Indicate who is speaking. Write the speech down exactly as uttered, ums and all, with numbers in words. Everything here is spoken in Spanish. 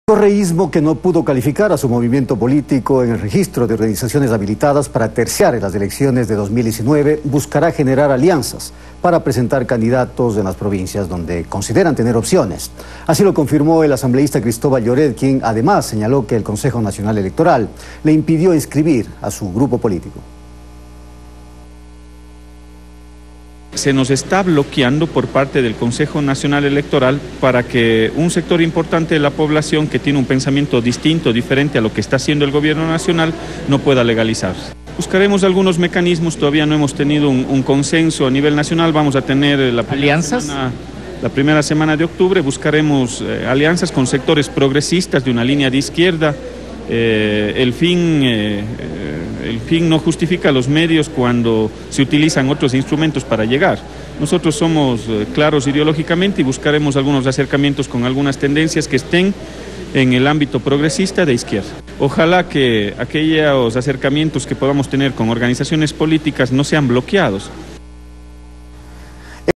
Speaker 1: Correísmo, que no pudo calificar a su movimiento político en el registro de organizaciones habilitadas para terciar en las elecciones de dos mil diecinueve, buscará generar alianzas para presentar candidatos en las provincias donde consideran tener opciones. Así lo confirmó el asambleísta Cristóbal Lloret, quien además señaló que el Consejo Nacional Electoral le impidió inscribir a su grupo político.
Speaker 2: Se nos está bloqueando por parte del Consejo Nacional Electoral para que un sector importante de la población que tiene un pensamiento distinto, diferente a lo que está haciendo el gobierno nacional, no pueda legalizarse. Buscaremos algunos mecanismos, todavía no hemos tenido un, un consenso a nivel nacional, vamos a tener la
Speaker 3: alianzas.
Speaker 2: Semana, la primera semana de octubre, buscaremos eh, alianzas con sectores progresistas de una línea de izquierda. Eh, el fin... Eh, El fin no justifica los medios cuando se utilizan otros instrumentos para llegar. Nosotros somos eh, claros ideológicamente y buscaremos algunos acercamientos con algunas tendencias que estén en el ámbito progresista de izquierda. Ojalá que aquellos acercamientos que podamos tener con organizaciones políticas no sean bloqueados.